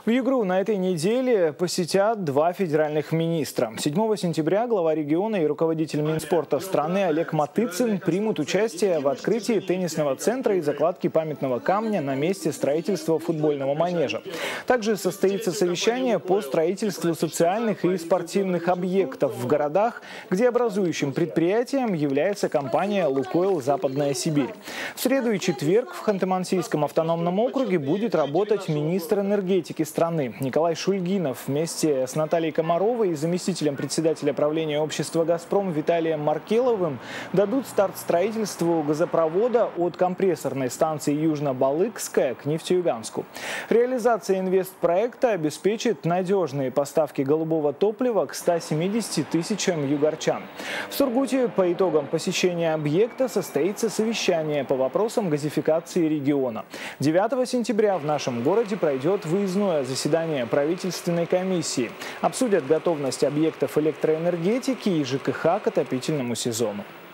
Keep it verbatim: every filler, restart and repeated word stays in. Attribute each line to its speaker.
Speaker 1: В Югру на этой неделе посетят два федеральных министра. седьмого сентября глава региона и руководитель Минспорта страны Олег Матыцин примут участие в открытии теннисного центра и закладке памятного камня на месте строительства футбольного манежа. Также состоится совещание по строительству социальных и спортивных объектов в городах, где образующим предприятием является компания «Лукойл Западная Сибирь». В среду и четверг в Ханты-Мансийском автономном округе будет работать министр энергетики страны Николай Шульгинов вместе с Натальей Комаровой и заместителем председателя правления общества «Газпром» Виталием Маркеловым дадут старт строительству газопровода от компрессорной станции Южно-Балыкская к Нефтеюганску. Реализация инвестпроекта обеспечит надежные поставки голубого топлива к ста семидесяти тысячам югорчан. В Сургуте по итогам посещения объекта состоится совещание по вопросам газификации региона. девятого сентября в нашем городе пройдет выездное заседание правительственной комиссии. Обсудят готовность объектов электроэнергетики и ЖКХ к отопительному сезону.